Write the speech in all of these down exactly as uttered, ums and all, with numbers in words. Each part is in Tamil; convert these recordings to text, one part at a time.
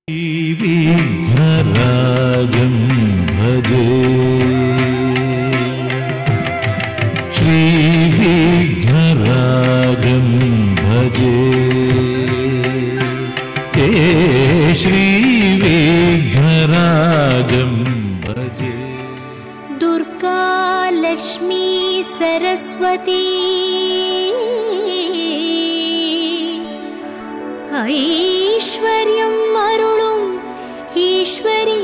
श्रीविघ्नराजं भजे श्रीविघ्नराजं भजे हे श्रीविघ्नराजं भजे दुर्गा लक्ष्मी सरस्वती ऐश्वर्यं अरुളും ईश्वरी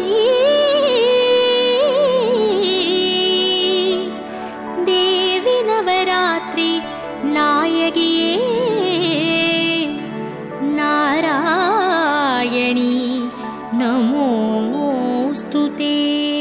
देवी नवरात्रि नायगिये नारायणी नमोस्तुते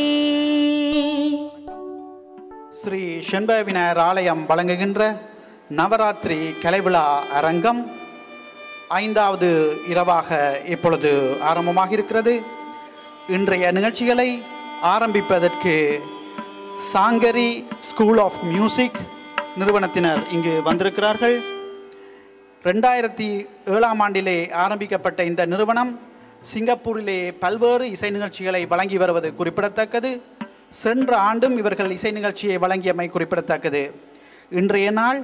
ஸ்ரீ செண்பக விநாயகர் ஆலயம் வழங்குகின்ற நவராத்திரி கலைவிழா அரங்கம் ஐந்தாவது இரவாக இப்பொழுது ஆரம்பமாக இருக்கிறது. இன்றைய நிகழ்ச்சிகளை ஆரம்பிப்பதற்கு சாங்கரி ஸ்கூல் ஆஃப் மியூசிக் நிறுவனத்தினர் இங்கு வந்திருக்கிறார்கள். ரெண்டாயிரத்தி ஏழாம் ஆண்டிலே ஆரம்பிக்கப்பட்ட இந்த நிறுவனம் சிங்கப்பூரிலே பல்வேறு இசை நிகழ்ச்சிகளை வழங்கி வருவது குறிப்பிடத்தக்கது. சென்ற ஆண்டும் இவர்கள் இசை நிகழ்ச்சியை வழங்கியமை குறிப்பிடத்தக்கது. இன்றைய நாள்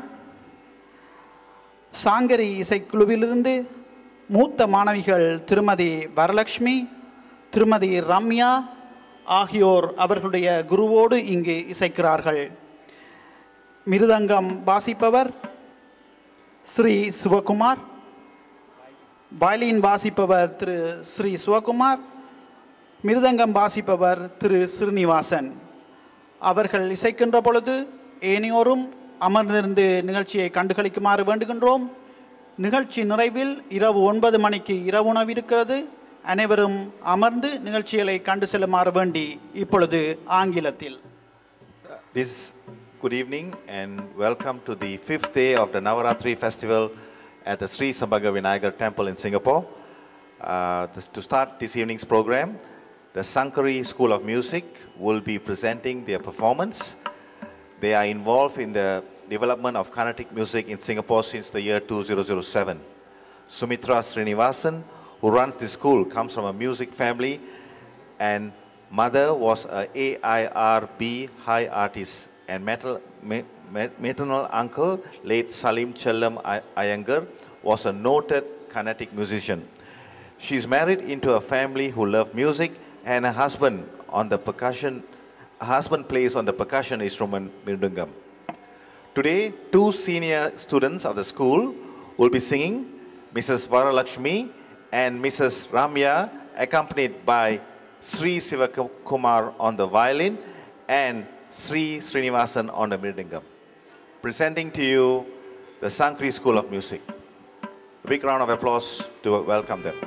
சாங்கரி இசைக்குழுவிலிருந்து மூத்த மாணவிகள் திருமதி வரலட்சுமி, திருமதி ரம்யா ஆகியோர் அவர்களுடைய குருவோடு இங்கு இசைக்கிறார்கள். மிருதங்கம் வாசிப்பவர் ஸ்ரீ சிவகுமார், வயலின் வாசிப்பவர் திரு ஸ்ரீ சிவகுமார், மிருதங்கம் வாசிப்பவர் திரு ஸ்ரீனிவாசன். அவர்கள் இசைக்கின்ற பொழுது ஏனையோரும் அமர்ந்திருந்து நிகழ்ச்சியை கண்டுகளிக்குமாறு வேண்டுகின்றோம். நிகழ்ச்சி நிறைவில் இரவு ஒன்பது மணிக்கு இரவு உணவு இருக்கிறது. அனைவரும் அமர்ந்து நிகழ்ச்சிகளை கண்டு செல்லுமாறு வேண்டி இப்பொழுது ஆங்கிலத்தில். This good evening and welcome to the fifth day of the Navaratri festival at the Sri Sambhaga Vinayagar Temple in Singapore. Uh, this, to start this evening's program, the Sankari School of Music will be presenting their performance. They are involved in the development of Carnatic music in Singapore since the year two thousand seven. Sumitra Srinivasan, who runs the school, comes from a music family, and mother was a A I R B high artist, and maternal, maternal uncle, late Salim Chellam Iyengar, was a noted Carnatic musician. She is married into a family who love music, and her husband on the percussion Her husband plays on the percussion instrument Mridangam. Today, two senior students of the school will be singing, Missus Varalakshmi and Missus Ramya, accompanied by Sri Sivakumar on the violin and Sri Srinivasan on the Mridangam. Presenting to you the Sankari School of Music. A big round of applause to welcome them.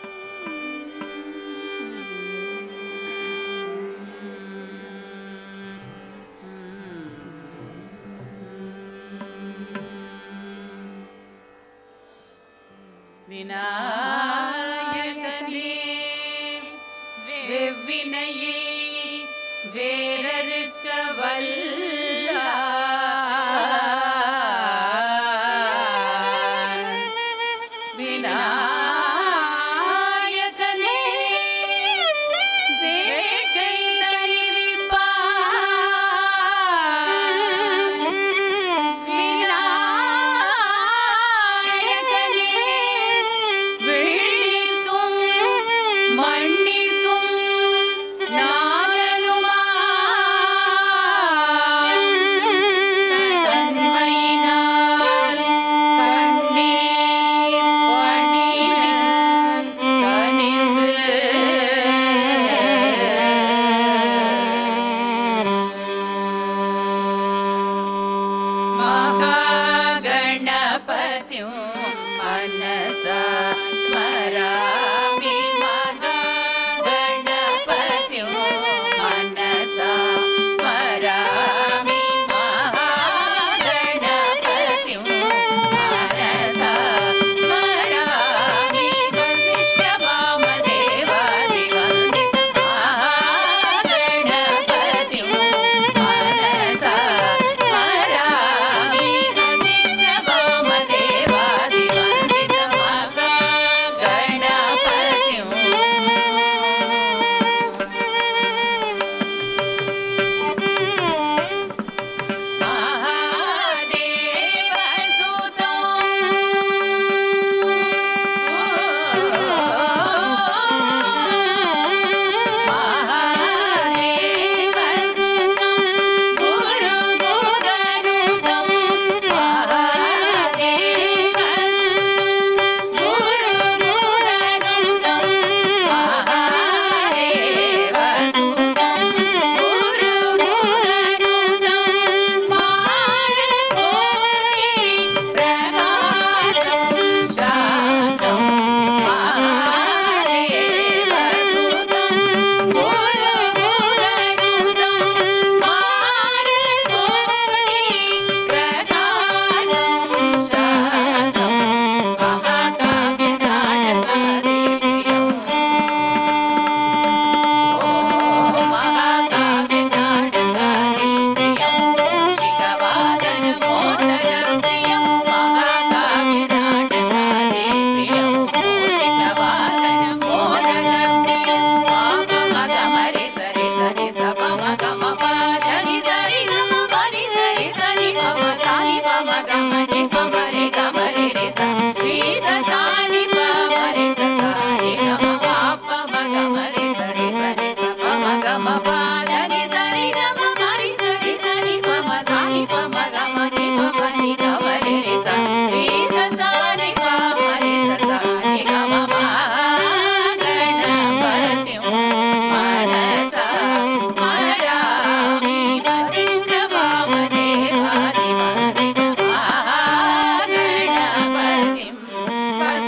விநாயகனே வெவ்வினையை வேறறுக்க வல்லார். விநாயகனே வேட்கை தணிவிப்பார். விநாயகனே வெள்ளிற்கும் மண்ணிற்கும் நாதனுமாய் தன்மையினால் கண்ணீர் பணிகள் கனிந்து மகாகணபதியும் மனசா ஸ்மராமி. மகாகணபதியும் மனசா ஸ்மராமி. மகாகணபதியும் மனசா ஸ்மராமி. வசிஷ்ட வாமதேவாதி வந்தித மகாகணபதியும் மனசா ஸ்மராமி. வசிஷ்ட வாமதேவாதி வந்தித மகாகணபதியும் Bye.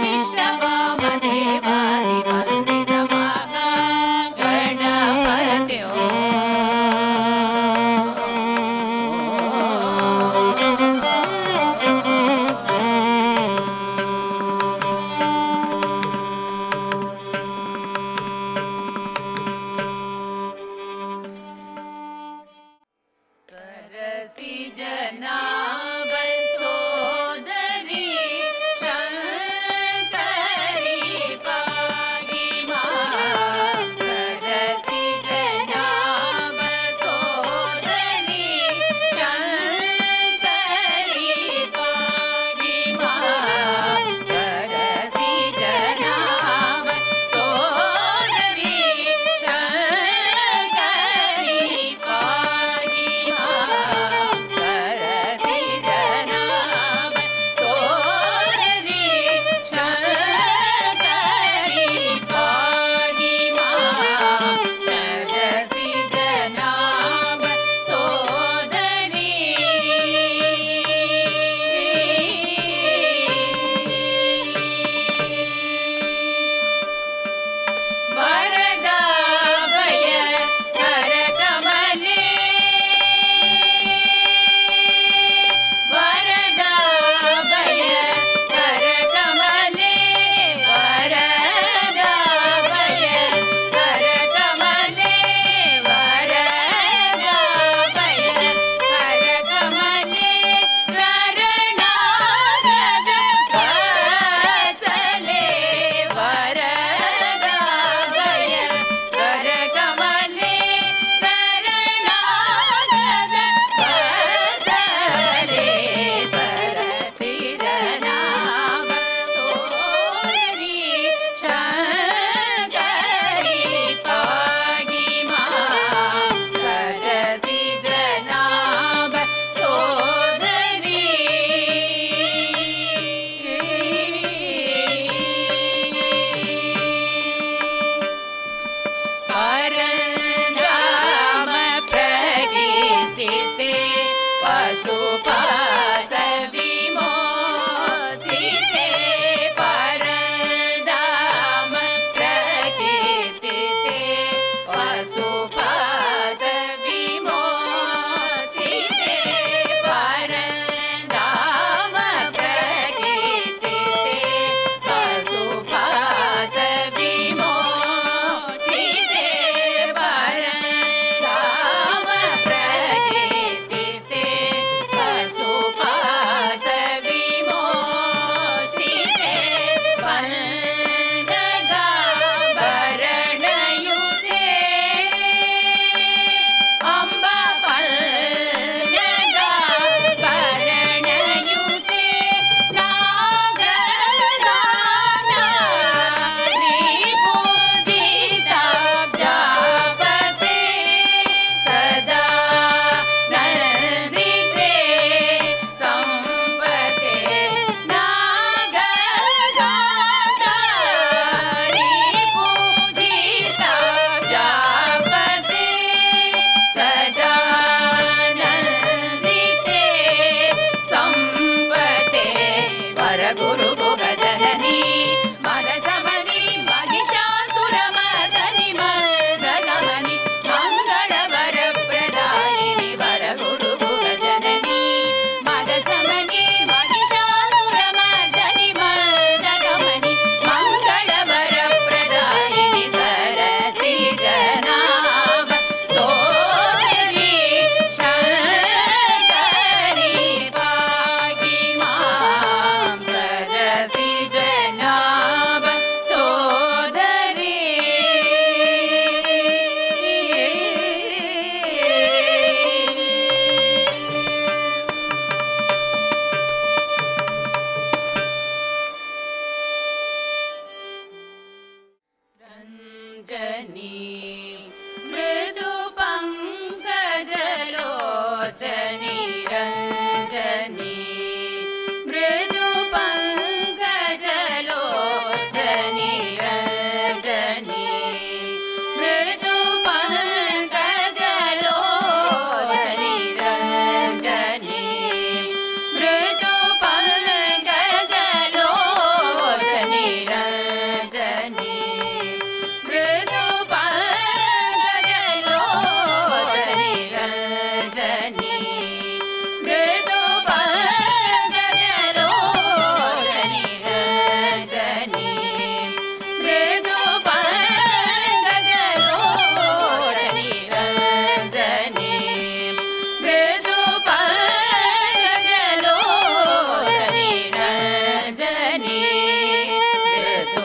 मृदु पंकजलोचनी रंजनी मृदु पंकजलोचनी रंजनी मृदु पंकजलोचनी रंजनी मृदु पंकजलोचनी रंजनी मृदु पंकजलोचनी रंजनी मृदु पंकजलोचनी रंजनी मृदु पंकजलोचनी रंजनी मृदु पंकजलोचनी रंजनी मृदु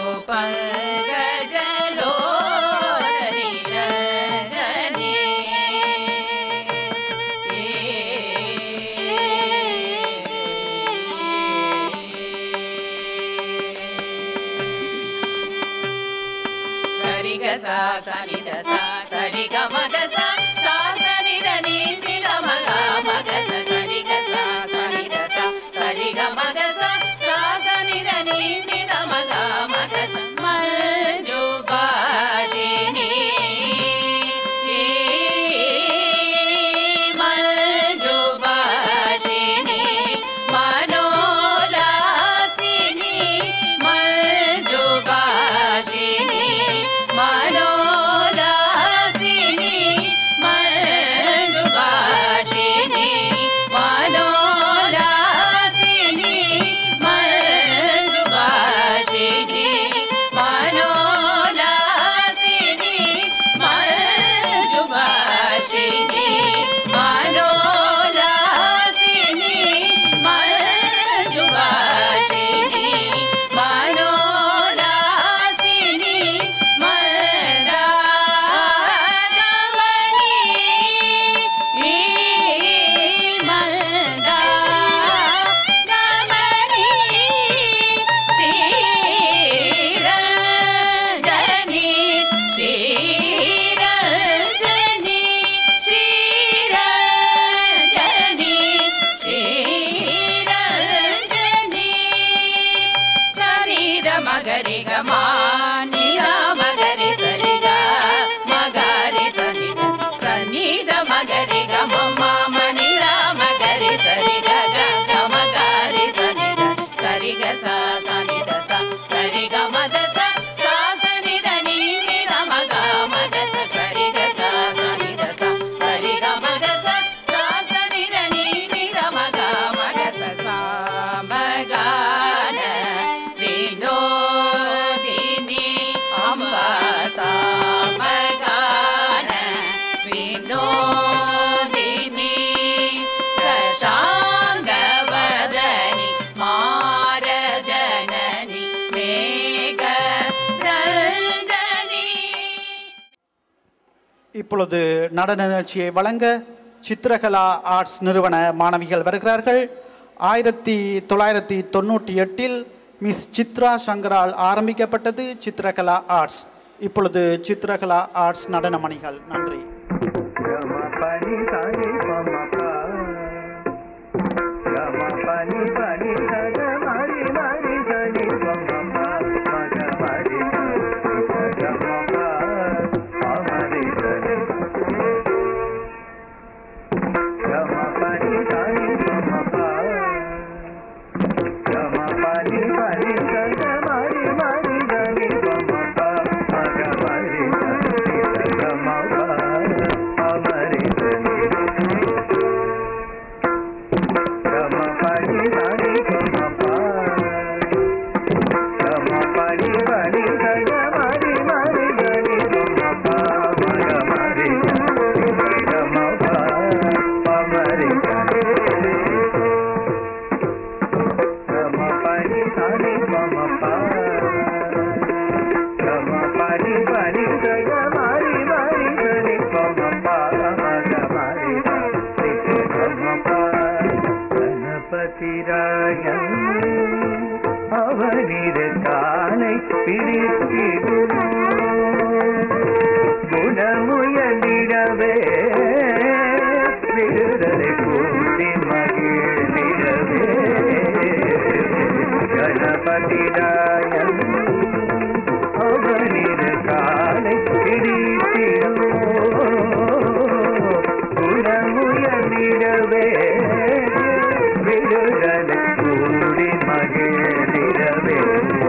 पंकजलोचनी रंजनी सरि ग सा सा नि द सा सरि ग म द सा सा सा नि द नि नि द म ग म ग स सरि ग सा सा नि द सा सरि ग म द सा सा सा नि द नि नि द म ग म ग स मंजु भाषिणी मंजु भाषिणी मनोलासिनी मंजु भाषिणी मनोलासिनी मंजु भाषिणी मनोलासिनी मंजु भाषिणी मनोलासिनी मंजु भाषिणी मनोलासिनी मंजु भाषिणी मनोलासिनी मंदागमनी मंदागमनी श्रीरंजनी श्रीरंजनी श्रीरंजनी श्रीरंजनी सरि द मगरि ग मा नि द मगरि सरि ग मगरि सनि द सनि द मगरि ग म म म नि द मगरि सरि ग ग ग मगरि सनि द सरि ग सा सा नि द सा सरि ग म द सा सा सा नि द नि नि द म ग म ग स सरि ग सा सा नि द सा सरि ग म द सा सा सा नि द नि नि द म ग म ग स सा म ग न विनोदिनी अम्ब सा म ग न विनोदिनी शशाङ्गवदनी मारजननी मेघ रञ्जनी இப்பொழுது நடன நிகழ்ச்சியை வழங்க சித்திரகலா ஆர்ட்ஸ் நிறுவன மாணவிகள் வருகிறார்கள். ஆயிரத்தி தொள்ளாயிரத்தி தொண்ணூற்றி எட்டில் மிஸ் சித்ரா சங்கரால் ஆரம்பிக்கப்பட்டது சித்திரகலா ஆர்ட்ஸ். இப்பொழுது சித்திரகலா ஆர்ட்ஸ் நடன மணிகள். நன்றி. அவனிரு காலை பிடித்திடுவோம் மகிழ்ந்திடவே கணபதிராயன் அவனிரு காலை பிடித்திடோ குணமுயர்ந்திடவே விடுதலை கூடி மகிழ்ந்திடவே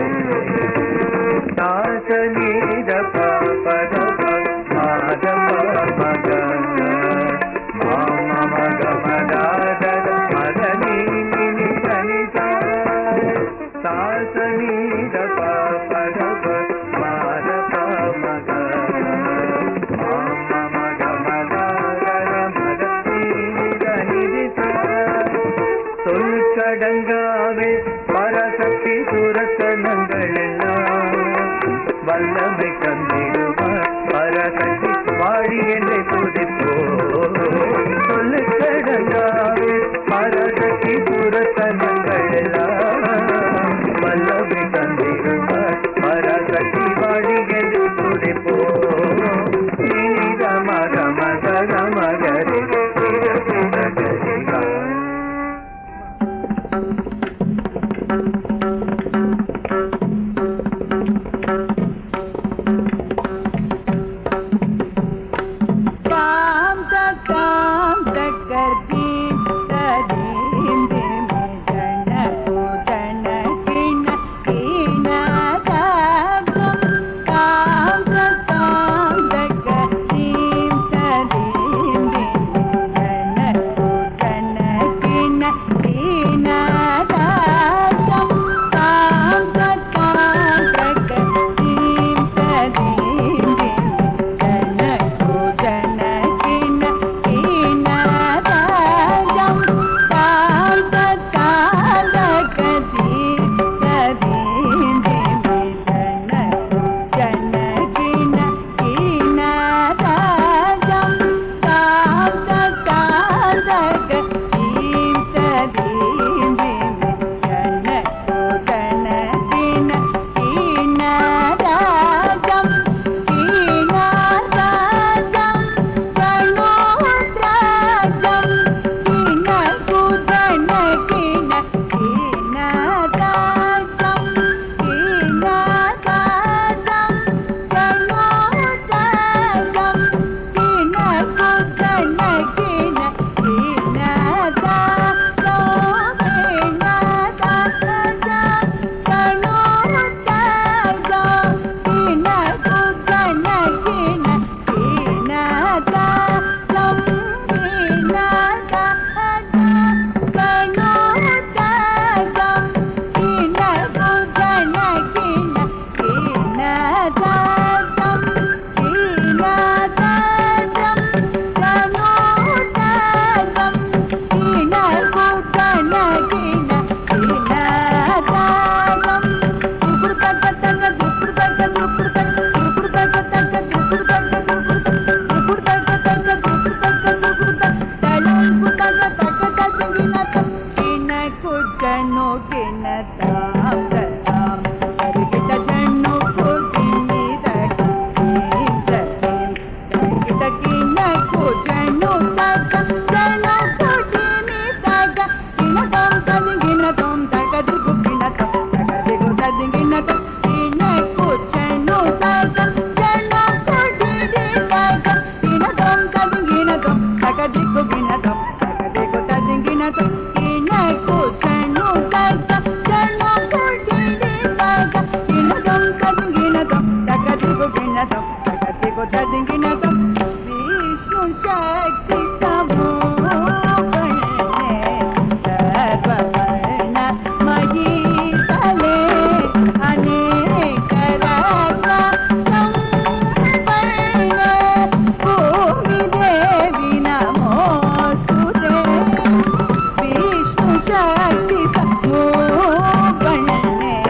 தாசநீத பத மாத மக மாம மக மதாத மதனி சனித தாசநீத பத மாத மக மாம மக மதாத மதனி சனித சொல்கடங்காவே பரசக்தி சுரசனங்கள் எல்லாம் வல்லமை தந்திடுவார் பரசக்தி வாழி என்னை துதிப்போ சொல்லுக்கடங்காவே பரசக்தி சுரசனங்கள் எல்லாம் வல்லமை தந்திடுவார் பரசக்தி வாழி என்னை துதிப்போ இனித மக மக மகரே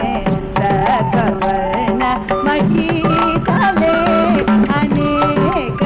महितले अनेक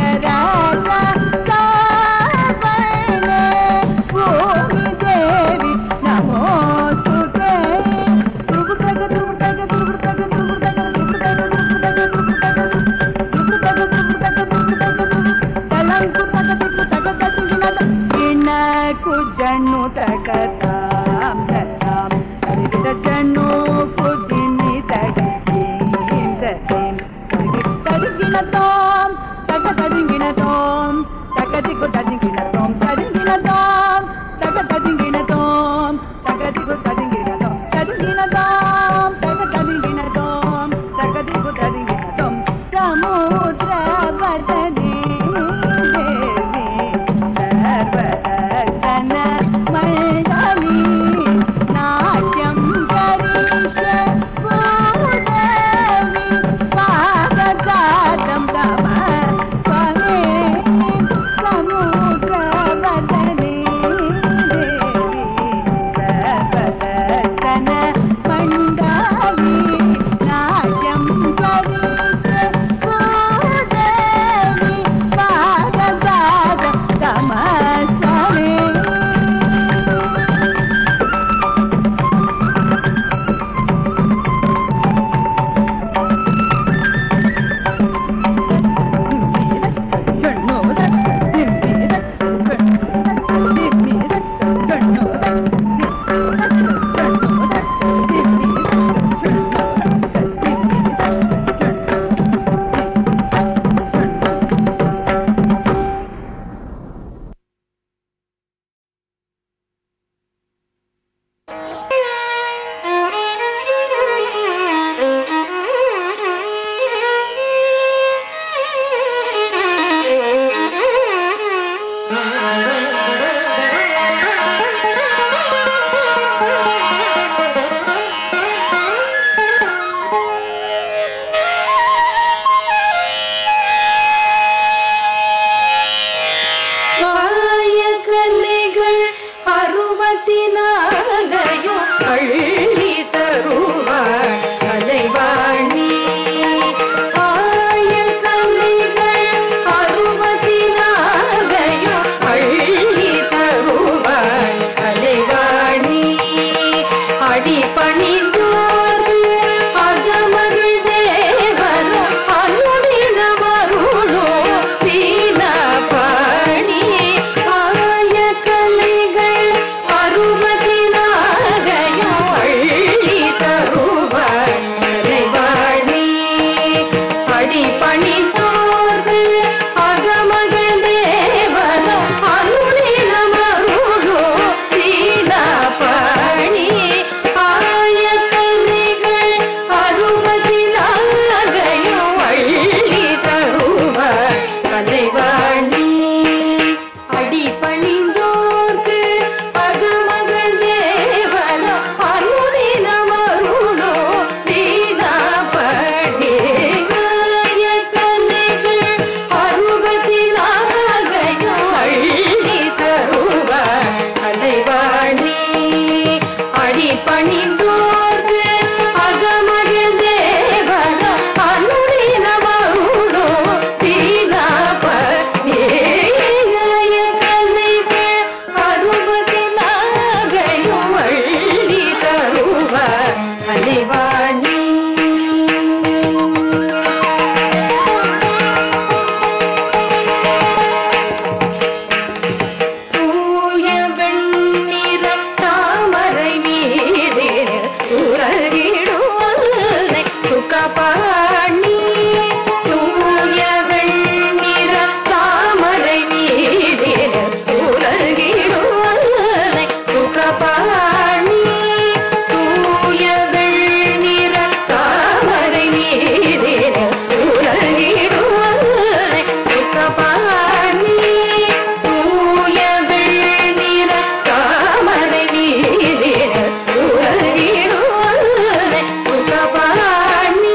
சுகபாணி தூய வெண்ணிற தாமரை மீதின உலகிடுவனை சுகபாணி தூய வெண்ணிற தாமரை மீதின உலகிடுவனை சுகபாணி தூய வெண்ணிற தாமரை மீதின உலகிடுவனை சுகபாணி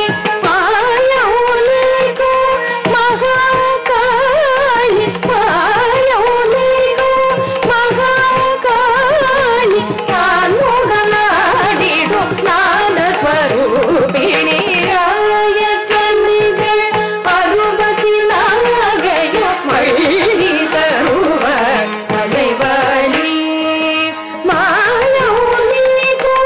மாயவுலகு மகாகாளி மாயவுலகு மகாகாளி நான் முகநாடிடும் நாதஸ்வரூபிணி ராயக்கன்னிகள் அறுபத்தி நாகையோ மள்ளி தருவ தலைவழி மாயவுலகு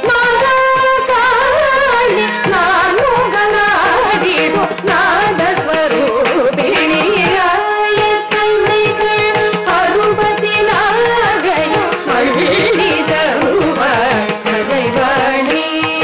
மகாகாளி நான் முகநாடிடும் நாதஸ்வரூபிணி ராயக்கன்னிகள் அறுபத்தி நாகையோ மள்ளி தருவ தலைவழி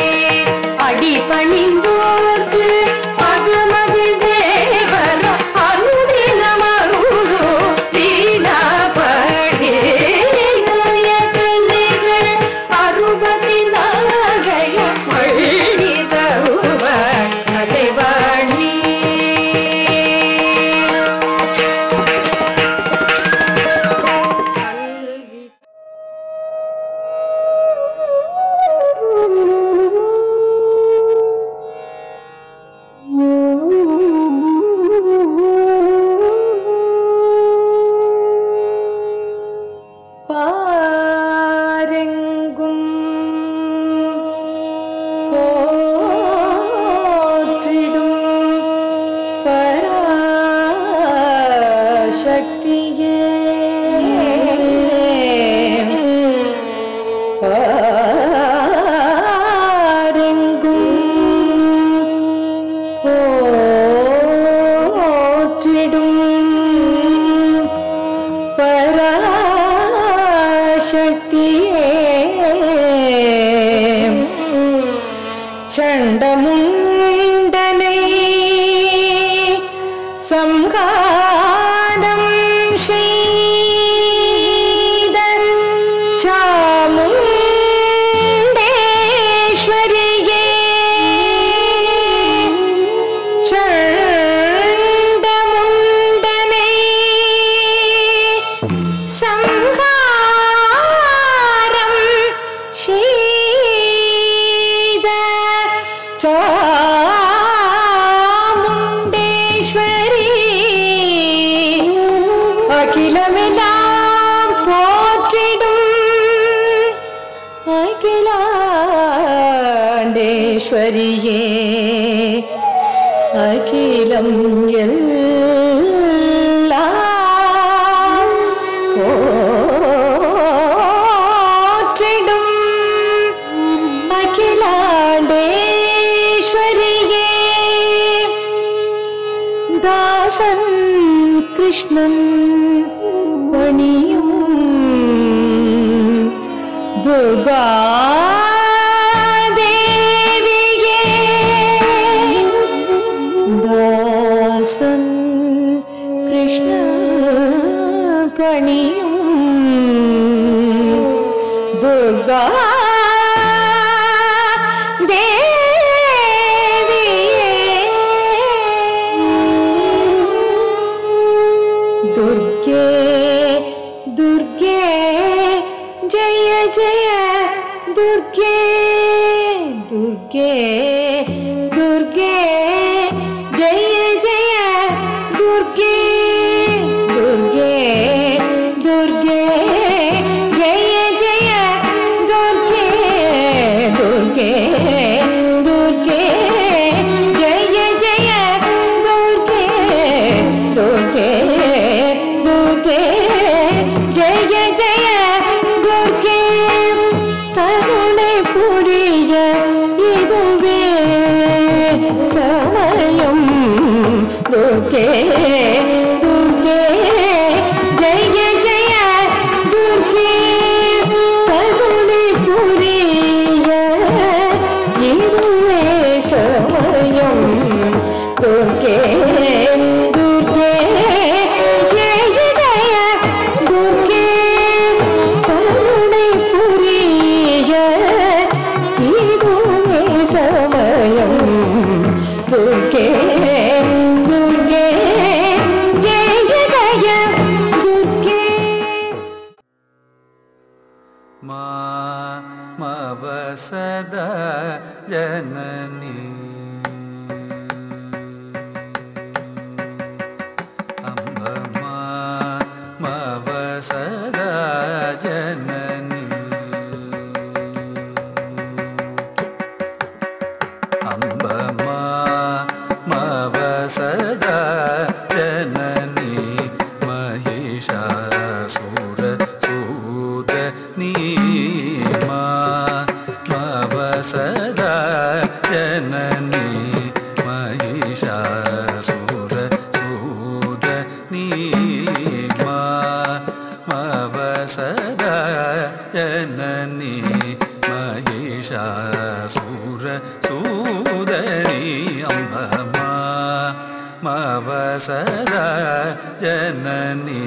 அடிபணிந்தோர்க்கு அகமகிழ் தேவரோ அருதினமருளு வீணாபடி நாயகன்னிகள் அறுபத்தி நாகையோ மள்ளி தருவ தலைவழி பாரெங்கும் போற்றிடும் பராசக்தியே பாரெங்கும் போற்றிடும் பராசக்தியே சண்டமுண்டனை சம்ஹாரம் செய்த சாமுண்டேஸ்வரியே சண்டமுண்டனை சம்ஹாரம் செய்த சாமுண்டேஸ்வரி அகிலமெல்லாம் போற்றிடும் அகிலாண்டேஸ்வரியே அகிலம் எல்லாம் போற்றிடும் அகிலாண்டேஸ்வரியே தாசன் கிருஷ்ணன் பணியும் துர்கா தேவியே தாசன் கிருஷ்ண பணியும் துர்கா दुर्गे दुर्गे जय जय दुर्गे दुर्गे दुर्गे जय जय दुर्गे दुर्गे दुर्गे जय जय दुर्गे दुर्गे दुर्गे जय जय दुर्गे दुर्गे दुर्गे जय जय दुर्गे करुणे पुरिय इदुवे समयम दुर्गे दुर्गे जय जय दुर्गे करुणे पुरिय इदुवे अम्बमा मवसदा जननी महिषासुरसूदनी मा मवसदा जननी महिषासुरसूदनी मा मवसदा जननी महिषासुरसूदनी अम्बमा मवसदा जननी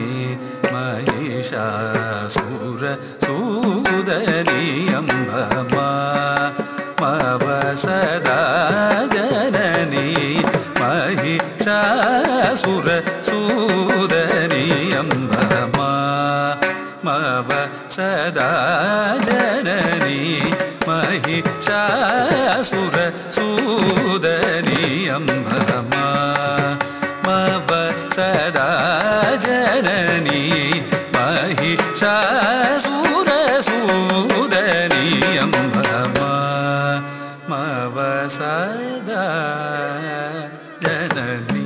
महिषासुरसूदनी अम्बमा मवसदा जननी महिषासुरसूदनी अम्बमा मवसदा जननी महिषासुरसूदनी अम्बमा मवसदा जननी महिषासुरसूदनी अम्बमा मवसदा जननी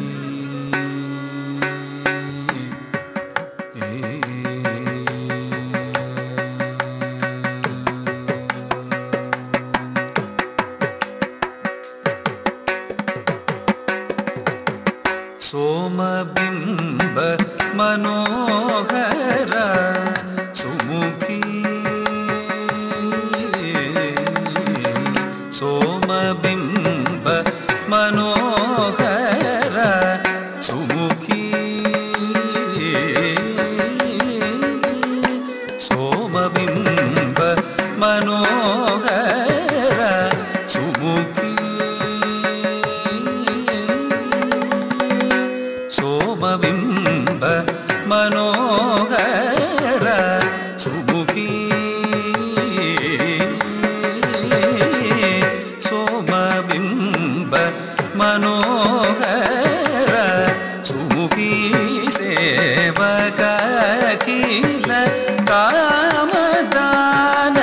सोमबिंब मनोहर सुमुखी सोमबिंब मनोहर सुमुखी सोमबिंब मनोहर सुमुखी सोमबिंब मनोहर सुमुखी सोमबिंब मनोहर सुमुखी सेवकाखिल कामदान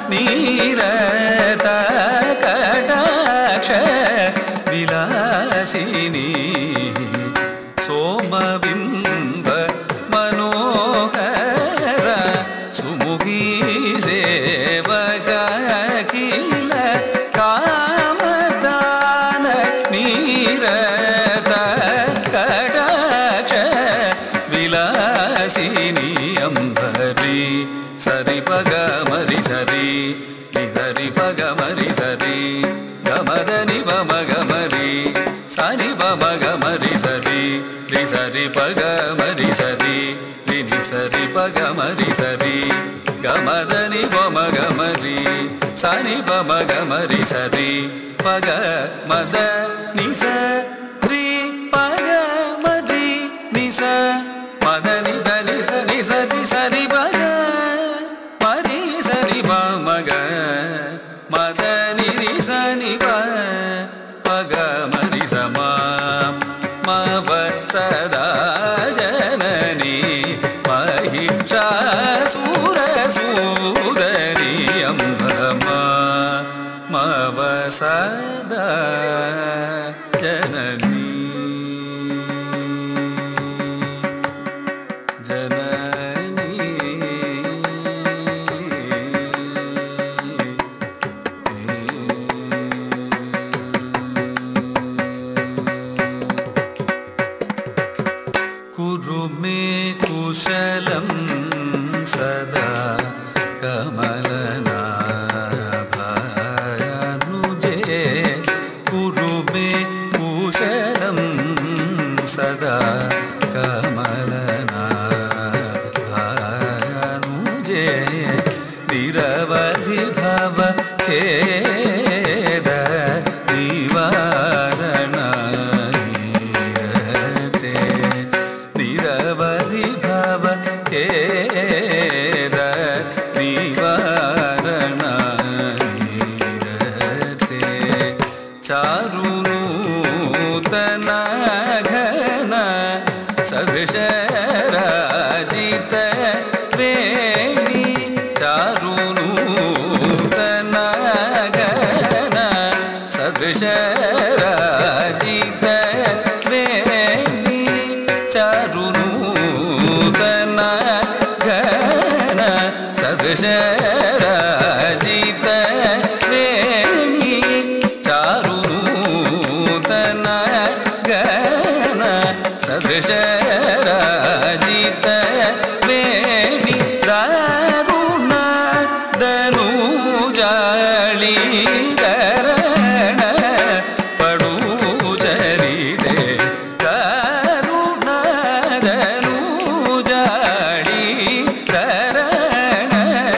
निरत कटाक्ष विलासिनी सोमबिंब मनोहर सुमुखी सेवकाखिल कामदान निरत कटाक्ष विलासिनी अम्बरी सरि पग मरि सरि निसरि पग मरि सरि गमदनि पम गमरि सनि पम गमरि सरि सरि पग मरि सरि नि सरि पग मरि सरि गमदनि पम गमरि सनि पम गमरि सरि पग मद नि सरि पग मरि नि स मद नि धनि सरि सरि सरि पग मरि सरि पम ग मद नि रि सनि पग मरि समा मवसदा जननी महिषासुरसूदनी अम्बमा मवसदा जननी जननी कुरु मे कुशलं सदा कमलनाभानुजे कुरु मे कुशलं सदा कमलनाभानुजे निरवधि भव खेद निवारण निरवधि भव खेद निवारण निरते चारु नूतन घन सदृशराजित वेणी चारु नूतन घन सदृश सर्वशराजित वेणी चारुनूतन घन सर्वशराजित वेणी चारुनूतन घन सर्वशराजित वेणी दारुण दनुजाली करण पडूचरिदे दारुण दनुजाली करण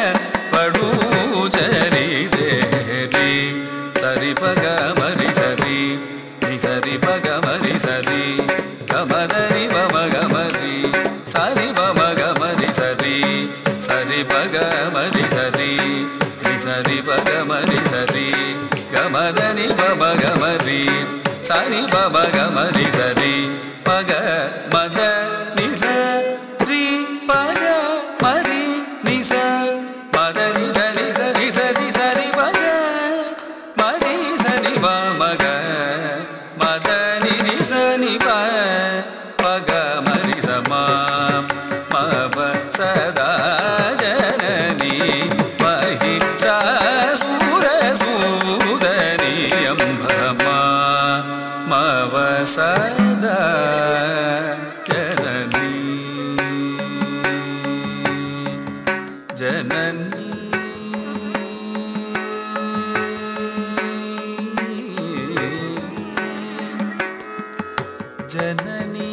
पडूचरिदे री सरि पग मरि सरि नि सरि पग मरि सरि गमदरि बम गमरि सरि बम गमरि सरि सरि पग मरि सरि नि सरि पग मरि सरि गमदनि बम गमरि सरि बम गमरि सरि पग मद नि सरि पग मरि नि स पद नि धनि सरि सरि सरि पग मरि सनि बम ग मद नि नि सनि प पग मरि समा मव सदा जननी महिषासुरसूदनी अम्भमा मव सदा जननी जननी जननी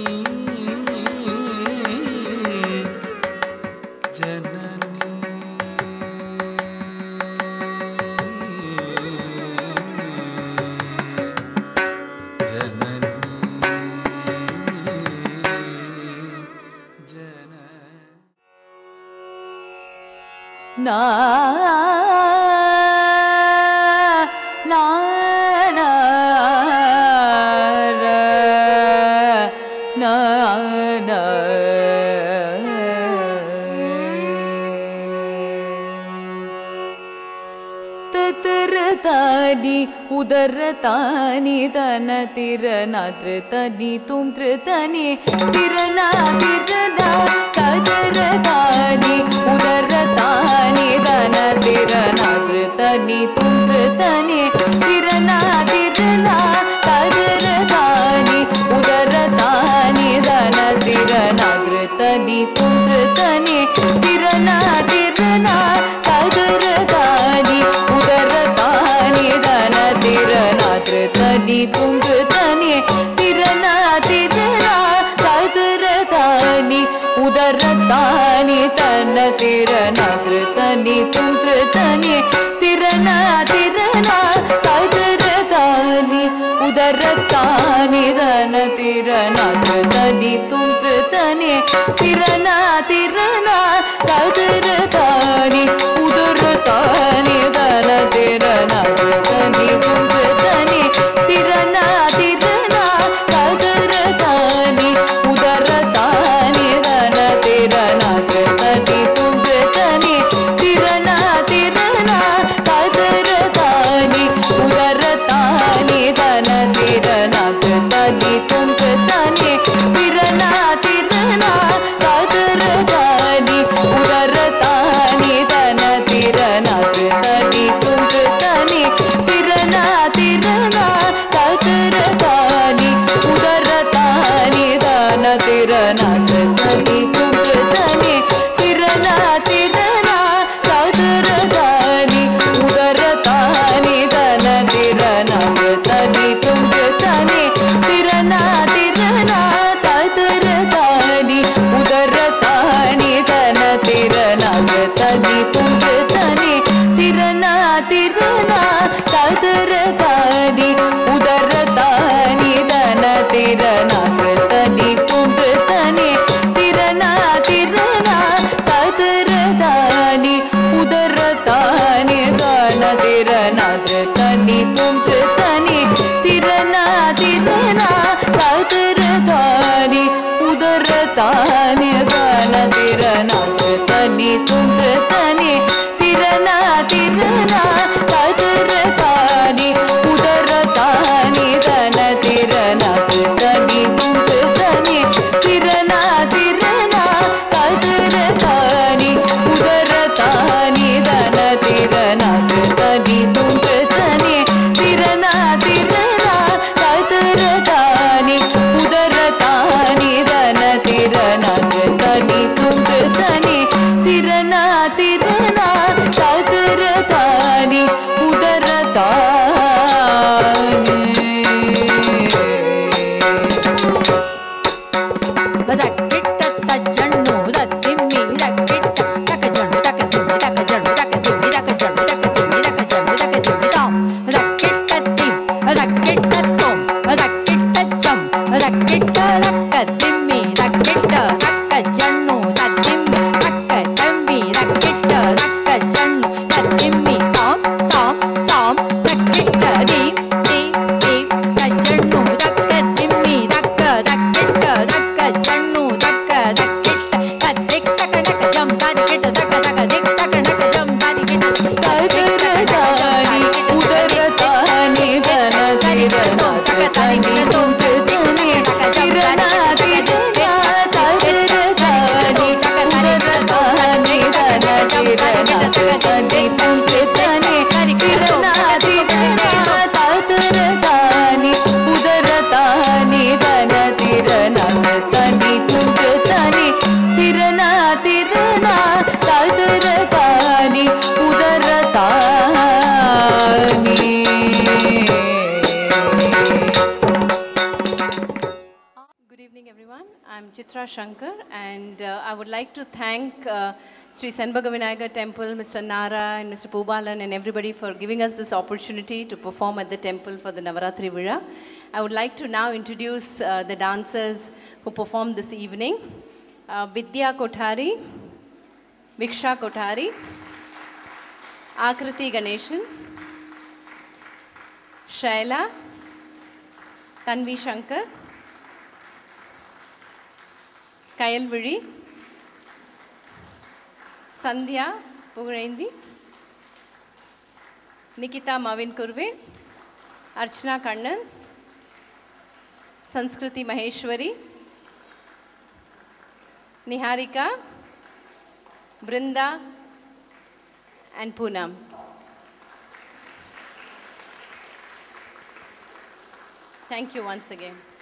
na na na ra na na tatartani udartani dana tirana tritani tum tritani tirana tirana tatartani udartani dana tirana tritani tum tritani tirana tirana tatartani udartani dana tirana tritani tum tritani tirana tirana tatartani udartani dana tirana tritani tum tritani tirana tirana tatartani udartani dana tirana tritani tum tritani tirana tirana tatartani udartani dana tirana tritani tum tritani tirana tirana tatartani udartani dana tirana tritani tum tritani tirana tirana tatartani udartani dana tirana tritani tum tritani tirana tirana tatartani udartani dana tirana tritani tum tritani tirana tirana tatartani udartani dana tirana tritani tum tritani tirana tirana tatartani udartani dana tirana tritani tum tritani tirana tirana tatartani udartani dana tirana tritani tum tritani tirana tirana tatartani udartani dana tirana tritani tum tritani tirana tirana tatartani udartani dana tirana tritani tum tritani tirana tirana tatartani udartani dana tirana tritani tum tritani tirana tirana tatartani udartani dana tirana tritani tum tritani tirana tirana tatartani udartani தனி தொன்று தனி திறனா திறனா தகர தானி உதர தானி தன திறனா தனி தொன்று தனி திறனா திறனா தகர தானி உதர தானி தன திறனா தனி தொன்று தனி திறனா திறனா தகர தானி உதர தானி. Good evening, everyone. I'm Chitra Shankar, and uh, I would like to thank uh, Sri Senbaga Vinayagar Temple, Mister Nara and Mister Poobalan and everybody for giving us this opportunity to perform at the temple for the Navaratri Vira. I would like to now introduce uh, the dancers who performed this evening. Uh, Vidya Kothari, Viksha Kothari, Akriti Ganeshan, Shaila, Tanvi Shankar, Kayal Viri, Sandhya Pugarendi, Nikita Mavin Kurve, Archana Kannan, Sanskriti Maheshwari, Niharika, Brinda, and Poonam. Thank you once again.